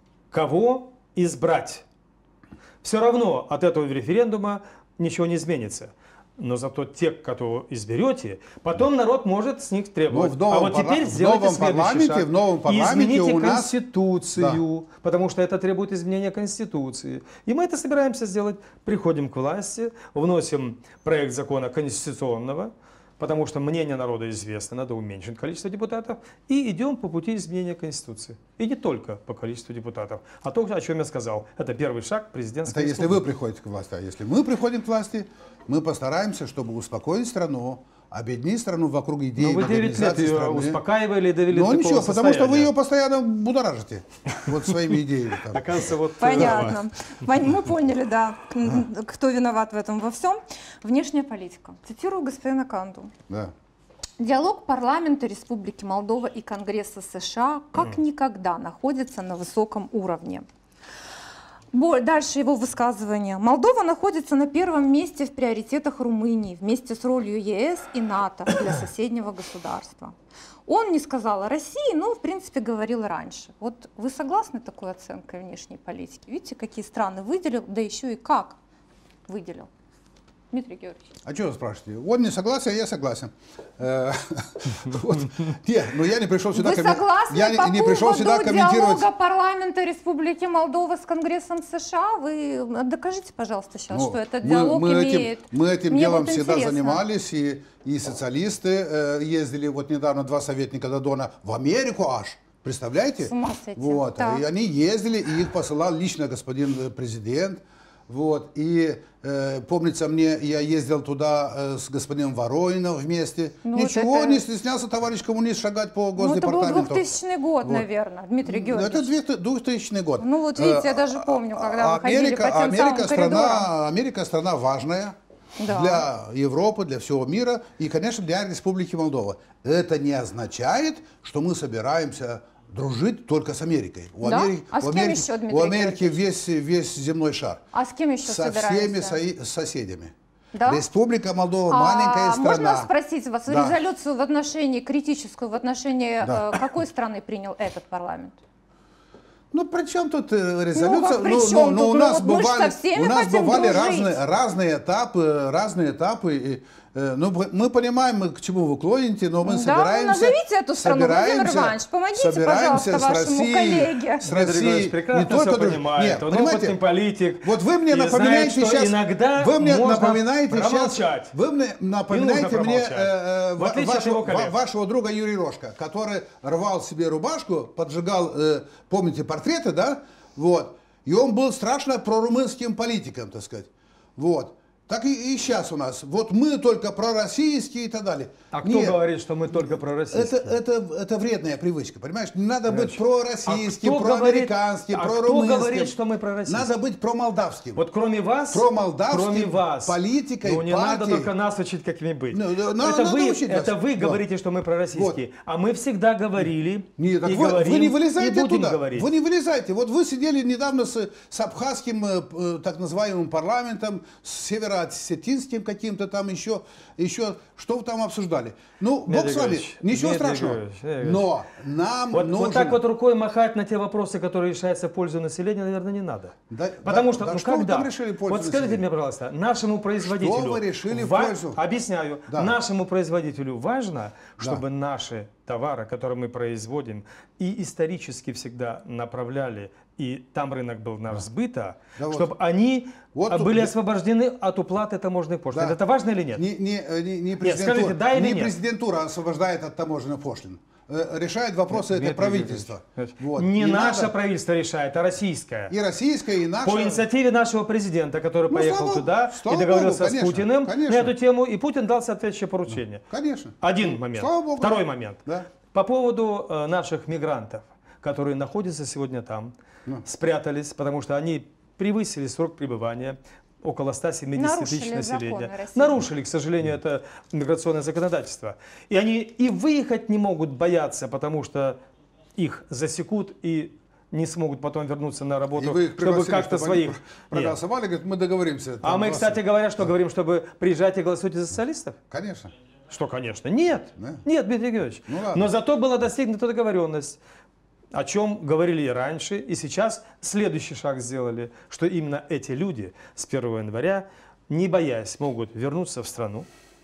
Кого избрать? Все равно от этого референдума ничего не изменится. Но зато те, кого изберете, потом народ может с них требовать. Ну, в новом а вот теперь парла- в сделайте новом следующий парламенте- шаг. в новом парламенте Измените у нас- Конституцию, потому что это требует изменения Конституции. И мы это собираемся сделать. Приходим к власти, вносим проект закона конституционного, потому что мнение народа известно, надо уменьшить количество депутатов, и идем по пути изменения Конституции. И не только по количеству депутатов, а то, о чем я сказал. Это первый шаг президентской Это если республики. вы приходите к власти. А если мы приходим к власти, мы постараемся, чтобы успокоить страну, объединить страну вокруг идеи Но вы 9 лет модернизации ее страны. успокаивали и довели Ну до ничего, такого потому что вы состояния. ее постоянно будоражите. Вот своими идеями. там. Оказывается, вот, Понятно. Мы поняли, да, кто виноват в этом во всем. Внешняя политика. Цитирую господина Канду. Да. Диалог парламента Республики Молдова и Конгресса США как никогда находится на высоком уровне. Дальше его высказывание. Молдова находится на первом месте в приоритетах Румынии вместе с ролью ЕС и НАТО для соседнего государства. Он не сказал о России, но в принципе говорил раньше. Вот вы согласны такой оценкой внешней политики? Видите, какие страны выделил, да еще и как выделил? Дмитрий Георгиевич. А что вы спрашиваете? Он не согласен, а я согласен. Вот. Не, но я не пришел сюда Вы согласны я по не пришел поводу сюда комментировать. диалога парламента Республики Молдова с Конгрессом США? Вы докажите, пожалуйста, сейчас, Ну, что этот диалог имеет... мы этим Мне делом вот всегда интересно. занимались, и социалисты ездили, вот недавно 2 советника Додона в Америку аж. Представляете? С ума сойти. Вот. Так. И они ездили, и их посылал лично господин президент. Вот, и помнится мне, я ездил туда с господином Вороином вместе. Ну, Ничего, это... не стеснялся товарищ коммунист шагать по Ну, это Госдепартаменту. был 2000 год, Вот. наверное, Дмитрий Георгиевич. Это 2000 год. Ну вот видите, я даже помню, когда вы ходили по тем самым коридорам. Америка страна важная. Да. Для Европы, для всего мира и, конечно, для Республики Молдова. Это не означает, что мы собираемся дружить только с Америкой. Да? А с кем еще, Дмитрий У Америки весь земной шар. А с кем еще Со собираемся? всеми соседями. Да? Республика Молдова маленькая страна. Можно спросить вас, Да. резолюцию в отношении, критическую в отношении Да. Какой страны принял этот парламент? Ну, при чем тут резолюция? как при чем тут? У нас Вот мы ж со всеми хотим бывали дружить. разные этапы. Ну, мы понимаем, к чему вы клоните, но мы Да, собираемся... назовите эту страну, Владимир Иванович, помогите, пожалуйста, вашему коллеге. С Дмитрий Россией Григорьевич прекрасно все понимает, он опытный политик. Вот вы мне и напоминаете знает, что сейчас... иногда Вы мне можно напоминаете сейчас... промолчать. Вы мне напоминаете нужно мне промолчать. В отличие от его коллег. вашего друга Юрия Рожка, который рвал себе рубашку, поджигал, помните, портреты, да? Вот. И он был страшно прорумынским политиком, так сказать. Вот. Так и сейчас у нас. Вот мы только пророссийские и так далее. А кто говорит, что мы только пророссийские? Это вредная привычка, понимаешь? Не надо быть пророссийским, а кто проамериканским, говорит, прорумынским. кто говорит, что мы пророссийские? Надо быть промолдавским. Вот кроме вас, Промолдавским, вас, политикой, ну, не партией. надо только нас учить, какими быть. Надо вы говорите, что мы пророссийские. Вот. А мы всегда говорили Нет, так и вы говорим, не вылезаете и будем туда. говорить. Вы не вылезаете. Вот вы сидели недавно с абхазским, так называемым парламентом, с североосетинским каким-то там еще, что вы там обсуждали. Ну, бог с вами, ничего страшного. Но нам нужно... Вот так вот рукой махать на те вопросы, которые решаются в пользу населения, наверное, не надо. Потому что, ну что когда? Вы там решили в пользу Вот скажите населения? мне, пожалуйста, нашему производителю... Что вы решили в пользу? Объясняю. Да. Нашему производителю важно, чтобы наши товары, которые мы производим, и исторически всегда направляли, и там рынок был наш сбыта, чтобы они были освобождены от уплаты таможенных пошлин. Это важно или нет? Не президентура освобождает от таможенных пошлин. Решает вопросы это правительство. Вот. Не наше правительство решает, а российское. И российское, и наше. По инициативе нашего президента, который поехал туда и договорился с Путиным на эту тему, и Путин дал соответствующее поручение. Конечно. Один момент. Второй момент. Да. По поводу наших мигрантов, которые находятся сегодня там, спрятались, потому что они превысили срок пребывания. Около 170 тысяч населения. Нарушили, к сожалению, это миграционное законодательство. И они и выехать не могут, бояться, потому что их засекут и не смогут потом вернуться на работу, чтобы как-то своих... Проголосовали, говорят, мы договоримся. А мы, кстати говоря, что говорим, чтобы приезжать и голосовать за социалистов? Конечно. Что, конечно? Нет. Нет, Дмитрий Георгиевич. Но зато была достигнута договоренность, о чем говорили и раньше, и сейчас следующий шаг сделали, что именно эти люди с 1 января, не боясь, могут вернуться в страну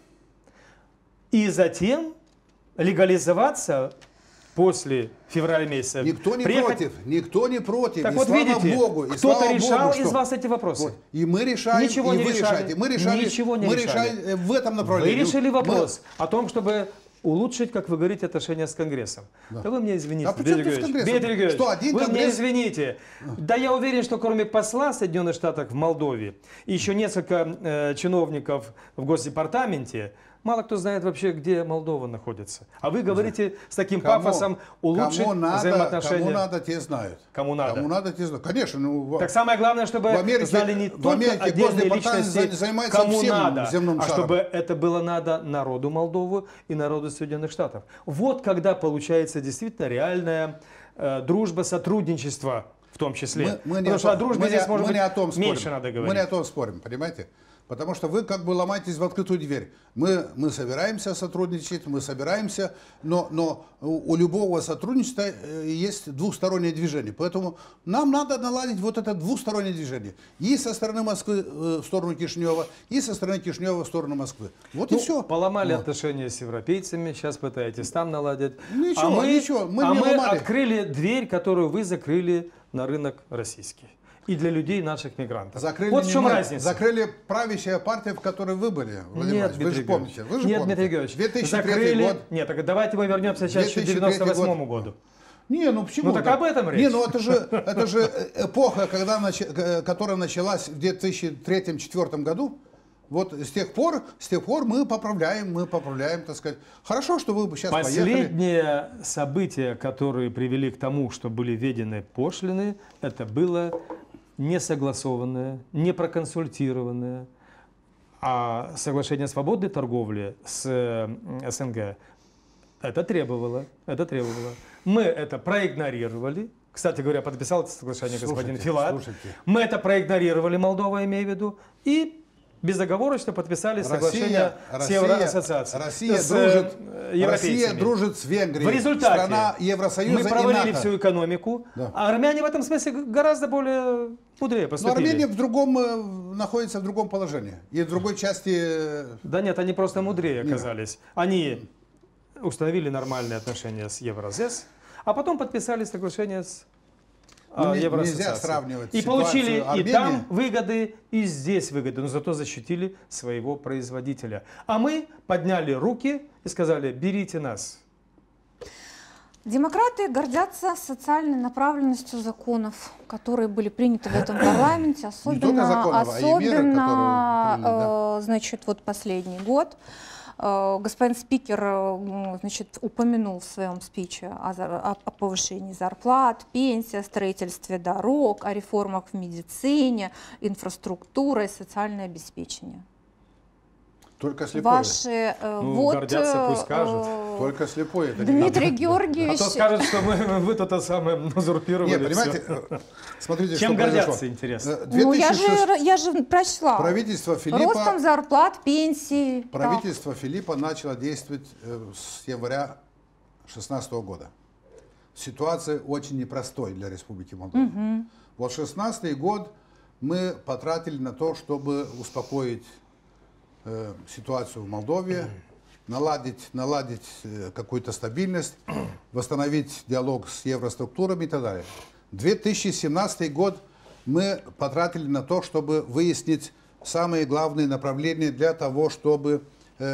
и затем легализоваться после февраля месяца. Никто не против, никто не против. Так и вот слава видите, Богу, кто-то решал из вас эти вопросы. Вот. И мы решаем, ничего и не вы решали. решаете. Мы решали, ничего не мы решали. решаем в этом направлении. Вы решили вопрос о том, чтобы улучшить, как вы говорите, отношения с Конгрессом. Да вы мне извините, Дмитрий Георгиевич. Что, один вы Конгресс? мне извините. Да я уверен, что кроме посла Соединенных Штатов в Молдове и еще несколько чиновников в Госдепартаменте, мало кто знает вообще, где Молдова находится. А вы говорите с таким пафосом улучшить взаимоотношения. Кому надо, те знают. Кому надо? Кому надо, те знают. Конечно. Ну, так самое главное, чтобы знали не только отдельные личности, кому надо, а чтобы это было надо народу Молдовы и народу Соединенных Штатов. Вот когда получается действительно реальная дружба, сотрудничество в том числе. Потому что о дружбе здесь, может быть, меньше надо говорить. Мы не о том спорим, понимаете? Потому что вы как бы ломаетесь в открытую дверь. Мы собираемся сотрудничать, мы собираемся, но у любого сотрудничества есть двухстороннее движение. Поэтому нам надо наладить вот это двухстороннее движение. И со стороны Москвы в сторону Кишинева, и со стороны Кишинева в сторону Москвы. Вот и все. Поломали отношения с европейцами, сейчас пытаетесь там наладить. Ничего, мы открыли дверь, которую вы закрыли на рынок российский. И для людей наших мигрантов. Закрыли вот в чем разница. Закрыли правящая партия, в которой вы были. Нет, вы же помните. Нет, Дмитрий Георгиевич. 2003 год. Нет, так давайте мы вернемся сейчас к 1998 году. Не, ну почему? Ну так об этом речь. Не, ну это же эпоха, которая началась в 2003-2004 году. Вот с тех пор мы поправляем, так сказать. Хорошо, что вы сейчас поехали. Последние события, которые привели к тому, что были введены пошлины, это было не согласованное, не проконсультированное, а соглашение о свободной торговле с СНГ это требовало. Мы это проигнорировали. Кстати говоря, подписал это соглашение господин Филат. Мы это проигнорировали, Молдова, имею в виду, и безоговорочно подписали соглашение с Евроассоциацией. Россия дружит с Венгрией. В результате страна Евросоюза мы провалили и НАТО. всю экономику, Да. а армяне в этом смысле гораздо более мудрее Но поступили. Армения находится в другом положении. И в другой части... Да нет, они просто мудрее оказались. Они установили нормальные отношения с Евразес, а потом подписали соглашение с Евроассоциацией. Нельзя сравнивать И ситуацию получили Армении. и там выгоды, и здесь выгоды, но зато защитили своего производителя. А мы подняли руки и сказали: берите нас. Демократы гордятся социальной направленностью законов, которые были приняты в этом парламенте, только законов, а и меры, которые приняли, да. Значит, вот последний год. Господин спикер, значит, упомянул в своем спиче о повышении зарплат, пенсии, о строительстве дорог, о реформах в медицине, инфраструктуре и социальное обеспечение. Только слепой. Ваши гордятся, пусть скажут. Только слепой. Это Дмитрий не Георгиевич. А то скажут, что вы тут самое узурпировали. Нет, понимаете, всё. смотрите, Чем что гордятся, произошло. интересно? Ну, я же прочла. Правительство Филиппа... Ростом зарплат, пенсий. Правительство Филиппа начало действовать с января 2016 года. Ситуация очень непростой для Республики Молдова. Вот 2016 год мы потратили на то, чтобы успокоить ситуацию в Молдове, наладить какую-то стабильность, восстановить диалог с евроструктурами и так далее. 2017 год мы потратили на то, чтобы выяснить самые главные направления для того, чтобы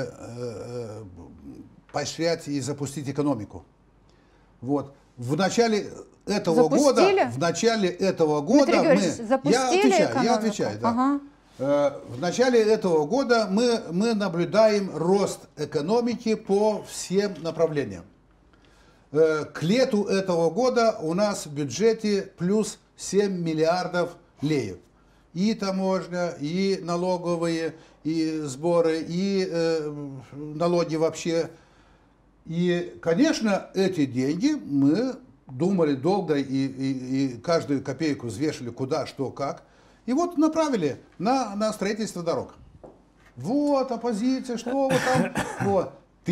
поощрять и запустить экономику. Вот. В начале этого года я отвечаю, да. Ага. В начале этого года мы наблюдаем рост экономики по всем направлениям. К лету этого года у нас в бюджете плюс 7 миллиардов леев. И таможня, и налоговые, и сборы, и налоги вообще. И, конечно, эти деньги мы думали долго и каждую копейку взвешивали куда, что, как. И вот направили на строительство дорог. Вот оппозиция, что вы там. Вот.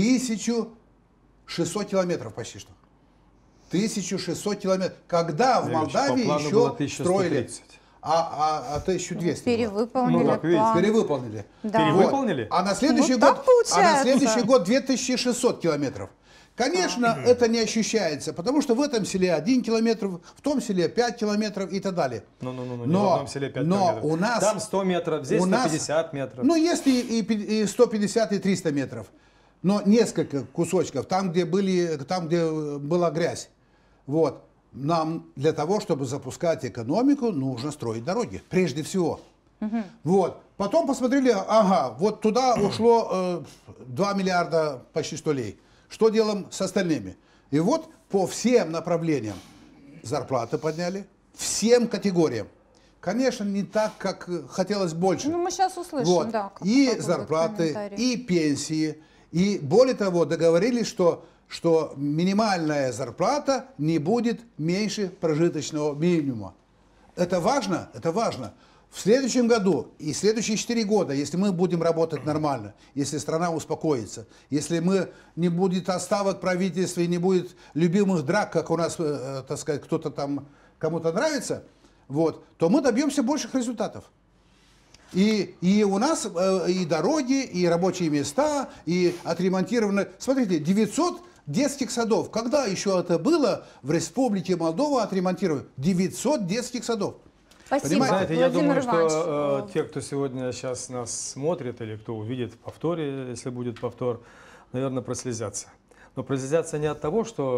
1600 километров почти что. 1600 километров. Когда в Молдавии еще строили... А 1200. Перевыполнили план. Перевыполнили. Да. Перевыполнили? Вот. А на следующий год 2600 километров. Конечно, это не ощущается, потому что в этом селе 1 километр, в том селе 5 километров и так далее. Не в одном селе 5 километров. У нас, там 100 метров, здесь 150 метров. Ну, есть и 150, и 300 метров. Но несколько кусочков, там, где была грязь. Вот. Нам для того, чтобы запускать экономику, нужно строить дороги, прежде всего. Вот. Потом посмотрели, вот туда ушло 2 миллиарда почти что лей. Что делаем с остальными? И вот по всем направлениям зарплаты подняли, всем категориям. Конечно, не так, как хотелось больше. Ну, мы сейчас услышим, вот. да. И зарплаты, и пенсии. И более того, договорились, что минимальная зарплата не будет меньше прожиточного минимума. Это важно, это важно. В следующем году и следующие 4 года, если мы будем работать нормально, если страна успокоится, если не будет оставок правительства и не будет любимых драк, как у нас, так сказать, кто-то там кому-то нравится, вот, то мы добьемся больших результатов. И у нас и дороги, и рабочие места, и отремонтированы. Смотрите, 900 детских садов. Когда еще это было в Республике Молдова отремонтировано? 900 детских садов. Спасибо, знаете, я думаю, Владимир что Иванович. те, кто сегодня сейчас нас смотрит, или кто увидит в повторе, если будет повтор, наверное, прослезятся. Но прослезятся не от того, что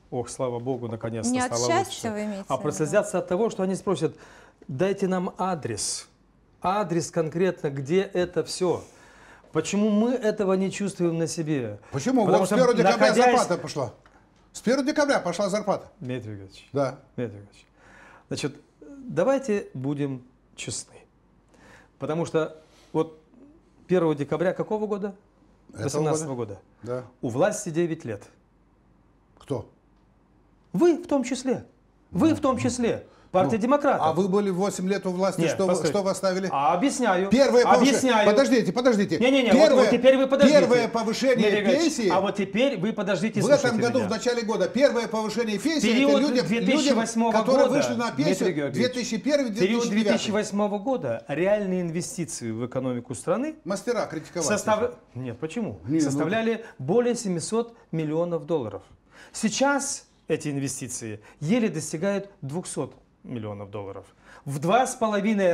ох, слава богу, наконец-то Не от стало счастья лучше. вы имеете в А виду? прослезятся от того, что они спросят, дайте нам адрес. Адрес конкретно, где это все. Почему мы этого не чувствуем на себе? Почему? Потому Вот с что 1 декабря находясь- зарплата пошла. С 1 декабря пошла зарплата. Дмитрий Григорьевич, Да. Дмитрий Григорьевич, значит, давайте будем честны. Потому что вот 1 декабря какого года? Этого 18 года. Да. У власти 9 лет. Кто? Вы в том числе. Вы в том числе. Партия демократов. А вы были 8 лет у власти, Нет, постойте. что вы оставили? Объясняю. Первое повышение. Объясняю. Подождите. Не-не-не, Первое, вот теперь вы подождите. Первое повышение Дмитрий Григорьевич, пенсии А вот теперь вы подождите, в этом слушайте году, меня. в начале года, первое повышение пенсии Период это людям, 2008 которые года, вышли на Дмитрий пенсию Георгиевич, 2001-2009. Период 2008 года реальные инвестиции в экономику страны Мастера критиковали. Нет, почему? Не, ну- Составляли более 700 миллионов долларов. Сейчас эти инвестиции еле достигают 200 миллионов долларов. В 2,5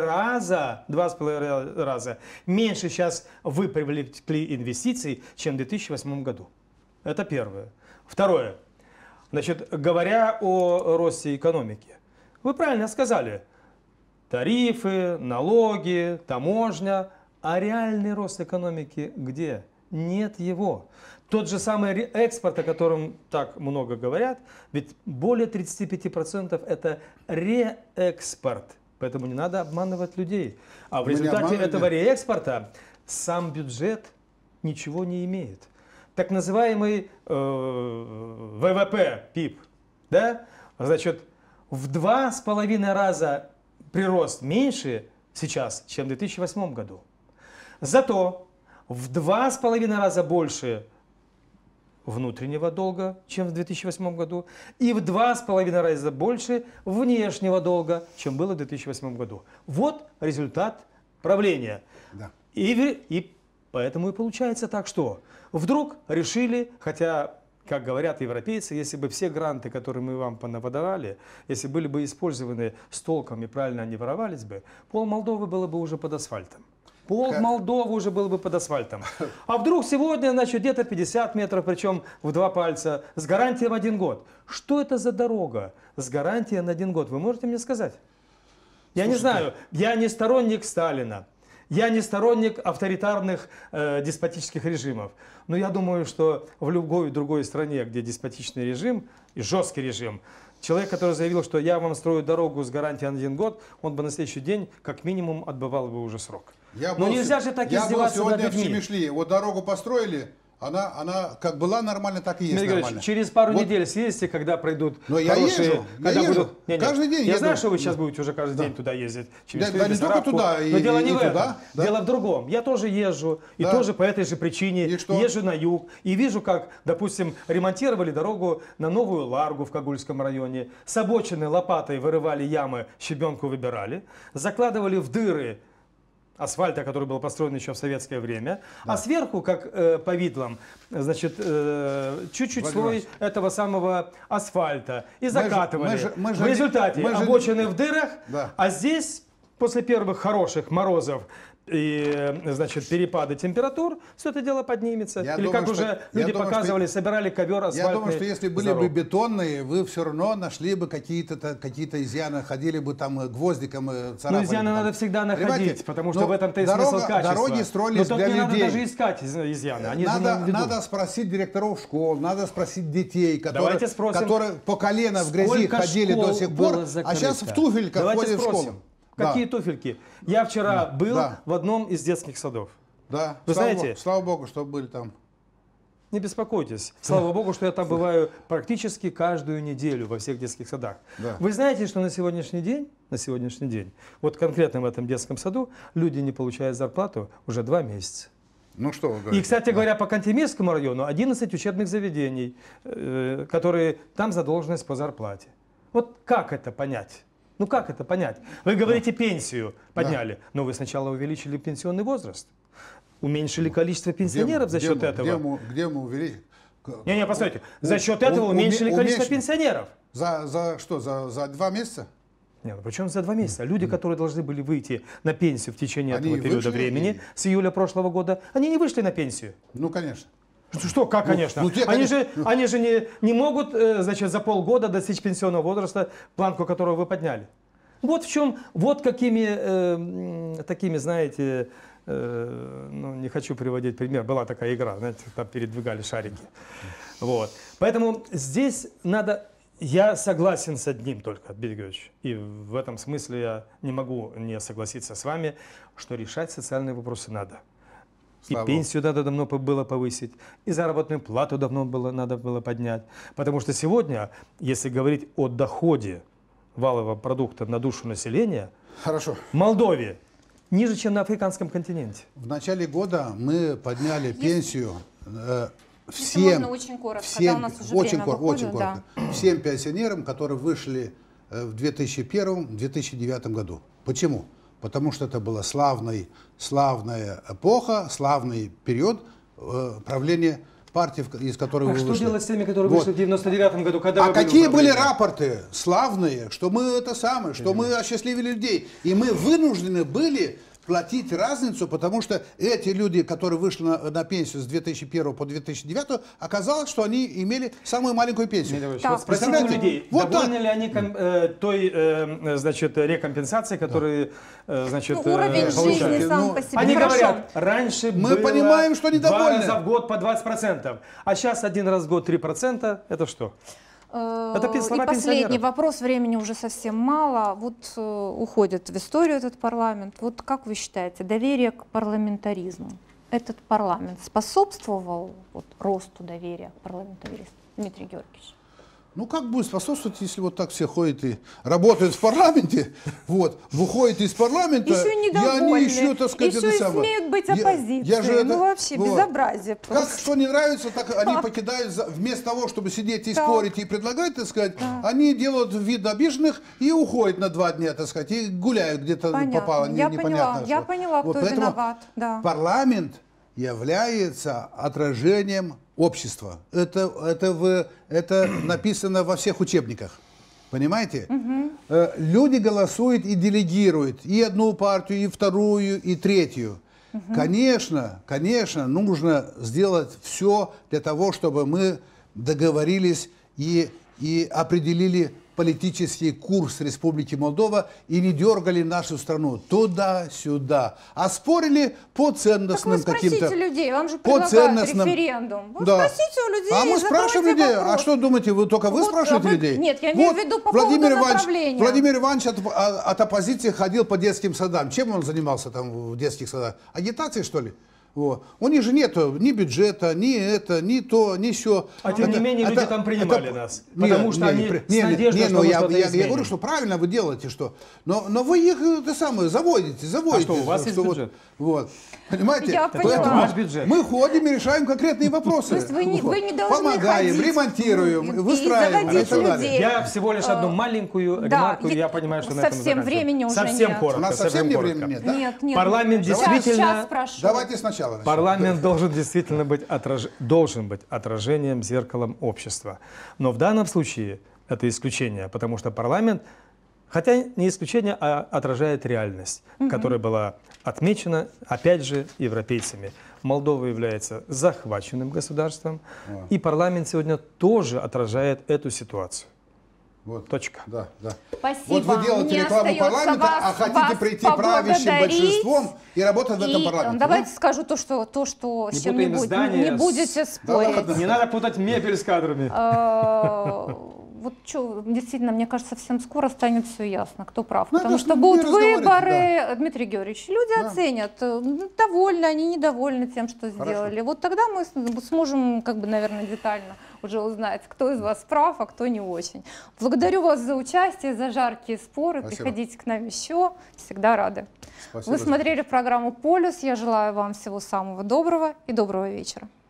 раза меньше сейчас вы привлекли инвестиций, чем в 2008 году. Это первое. Второе. Значит, говоря о росте экономики, вы правильно сказали. Тарифы, налоги, таможня. А реальный рост экономики где? Нет его. Тот же самый экспорт, о котором так много говорят, ведь более 35% это реэкспорт. Поэтому не надо обманывать людей. А в Мы не результате обманываем. этого реэкспорта сам бюджет ничего не имеет. Так называемый ВВП, ПИБ, да? Значит, в 2,5 раза прирост меньше сейчас, чем в 2008 году. Зато в 2,5 раза больше внутреннего долга, чем в 2008 году, и в 2,5 раза больше внешнего долга, чем было в 2008 году. Вот результат правления. Да. И поэтому и получается так, что вдруг решили, хотя, как говорят европейцы, если бы все гранты, которые мы вам понаводовали, если были бы использованы с толком и правильно они воровались бы, пол Молдовы было бы уже под асфальтом. Пол Молдовы уже был бы под асфальтом. А вдруг сегодня, значит, где-то 50 метров, причем в 2 пальца, с гарантией в 1 год. Что это за дорога с гарантией на 1 год? Вы можете мне сказать? Я не знаю, я не сторонник Сталина. Я не сторонник авторитарных деспотических режимов. Но я думаю, что в любой другой стране, где деспотичный режим и жесткий режим, человек, который заявил, что я вам строю дорогу с гарантией на 1 год, он бы на следующий день как минимум отбывал бы уже срок. Но нельзя же так издеваться над Я был сегодня в людьми. Чемишли. Вот дорогу построили, она как была нормально, так и есть Дмитрий нормально. Григорьевич, через пару Вот. недель съездите, когда пройдут Но я хорошие... езжу, когда я езжу. будут- Не-не, Каждый день Я еду. знаю, что вы сейчас будете уже каждый день туда ездить. Через Да, не только туда, Но и дело не в этом. туда, да. Дело в другом. Я тоже езжу, и Да. тоже по этой же причине И что? езжу на юг. И вижу, как, допустим, ремонтировали дорогу на Новую Ларгу в Кагульском районе. С обочины лопатой вырывали ямы, щебенку выбирали. Закладывали в дыры асфальта, который был построен еще в советское время, а сверху, как повидлом, значит, чуть-чуть слой этого самого асфальта и закатывали. мы же в результате мы же- обочины в дырах, Да. а здесь после первых хороших морозов и, значит, перепады температур, все это дело поднимется. Я Или думаю, как что- уже я люди думаю, показывали, что- собирали ковер асфальтный. Я думаю, что если были с дорог. бы бетонные, вы все равно нашли бы какие-то изъяны, ходили бы там гвоздиком, царапали. Ну, изъяны бы там. надо всегда находить, Понимаете? потому что Ну, в этом-то и дорога- смысл качества. Дороги строились Но тут для не людей. надо даже искать изъяны, они же на виду. Надо спросить директоров школ, надо спросить детей, Давайте спросим, которые по колено в грязи сколько ходили школ до сих было пор, а закрыто? сейчас в туфельках Давайте ходят в спросим, школу. какие Да. туфельки? Я вчера был Да. в одном из детских садов. Да. Вы Слава знаете- Богу, слава Богу, что были там. Не беспокойтесь. Слава Богу, что я там бываю практически каждую неделю во всех детских садах. Да. Вы знаете, что на сегодняшний день, вот конкретно в этом детском саду, люди не получают зарплату уже 2 месяца. Ну что вы говорите? И, кстати говоря, по Кантемирскому району 11 учебных заведений, которые там задолженность по зарплате. Вот как это понять? Ну как это понять? Вы говорите, пенсию подняли, но вы сначала увеличили пенсионный возраст, уменьшили количество пенсионеров за счет этого. Где мы увеличили? Не-не, постойте, за счет этого уменьшили количество пенсионеров. За что? За 2 месяца? Нет, ну причем за 2 месяца? Люди, которые должны были выйти на пенсию в течение Они этого периода вышли времени, и- с июля прошлого года, они не вышли на пенсию. Ну, конечно. Что, как, конечно? Они же не могут, значит, за полгода достичь пенсионного возраста, планку которого вы подняли. Вот в чем, вот какими, такими, знаете, ну, не хочу приводить пример, была такая игра, знаете, там передвигали шарики. Вот. Поэтому здесь надо, я согласен с одним только, Дмитрий Григорьевич, и в этом смысле я не могу не согласиться с вами, что решать социальные вопросы надо. И пенсию надо давно было повысить, и заработную плату давно надо было поднять. Потому что сегодня, если говорить о доходе валового продукта на душу населения, хорошо, в Молдове ниже, чем на африканском континенте. В начале года мы подняли пенсию всем, очень коротко, всем пенсионерам, которые вышли в 2001-2009 году. Почему? Потому что это была славная эпоха, славный период правления партии, из которой вы вышли. Что делать с теми, которые вышли в 99 году? Когда какие были рапорты славные, что мы это самое, что мы осчастливили людей. И мы вынуждены были платить разницу, потому что эти люди, которые вышли на пенсию с 2001 по 2009, оказалось, что они имели самую маленькую пенсию. Спросите у людей, довольны ли они той, значит, рекомпенсацией, которую, значит, уровень жизни сам по себе они хорошо. говорят, раньше мы понимаем, что недовольны. 2 раза в год по 20%, а сейчас 1 раз в год 3%, это что? Это и последний вопрос, времени уже совсем мало. Вот уходит в историю этот парламент. Вот как вы считаете, доверие к парламентаризму? Этот парламент способствовал росту доверия к парламентаризму? Дмитрий Георгиевич. Ну как будет способствовать, если вот так все ходят и работают в парламенте, вот, выходят из парламента, еще недовольны, и они еще, так сказать, еще это и самое. смеют быть оппозицией. Ну вообще вот. Безобразие просто. Как что не нравится, так они покидают, вместо того, чтобы сидеть и спорить и предлагать, так сказать, они делают вид обиженных и уходят на 2 дня, так сказать, и гуляют где-то попало, непонятно. Я поняла, кто виноват. Да. Парламент является отражением общества. Это написано во всех учебниках. Понимаете? Люди голосуют и делегируют и одну партию, и вторую, и третью. Конечно, нужно сделать все для того, чтобы мы договорились и определили политический курс Республики Молдова и не дергали нашу страну туда-сюда, а спорили по ценностным каким-то... Спросите людей, вам же предлагают референдум. Вы спросите у людей. А мы спрашиваем людей. А что думаете, только вы спрашиваете людей? Нет, я имею в виду по поводу направления. Владимир Иванович от оппозиции ходил по детским садам. Чем он занимался там в детских садах? Агитацией, что ли? Вот. У них же нет ни бюджета, ни это, ни то, ни сё. А тем не менее люди там принимали нас. Потому что они с надеждой, что я говорю, что правильно вы делаете, что. Но вы их заводите. А что, у вас есть бюджет? Вот. Понимаете? Я поняла. Ваш бюджет. Мы ходим и решаем конкретные вопросы. То есть вы не должны помогаем, ремонтируем, выстраиваем и так далее. Я всего лишь одну маленькую ремарку, я понимаю, что на этом совсем времени уже совсем нет. коротко. У нас совсем не времени нет, да? Нет. Парламент действительно... Давайте сначала. Парламент должен действительно быть отражением, зеркалом общества. Но в данном случае это исключение, потому что парламент, хотя не исключение, а отражает реальность, которая была отмечена, опять же, европейцами. Молдова является захваченным государством, и парламент сегодня тоже отражает эту ситуацию. Вот. Точка. Да. Спасибо. Вот вы делаете рекламу парламента, а хотите прийти правящим большинством и работать в этом парламенте. Давайте скажу то, что с чем не будете спорить. Не надо путать мебель с кадрами. Вот что, действительно, мне кажется, совсем скоро станет все ясно, кто прав. Потому что будут выборы, Дмитрий Георгиевич, люди оценят, довольны они, недовольны тем, что сделали. Вот тогда мы сможем, наверное, детально уже узнать, кто из вас прав, а кто не очень. Благодарю вас за участие, за жаркие споры. Спасибо. Приходите к нам еще, всегда рады. Спасибо. Вы смотрели программу «Полюс». Я желаю вам всего самого доброго и доброго вечера.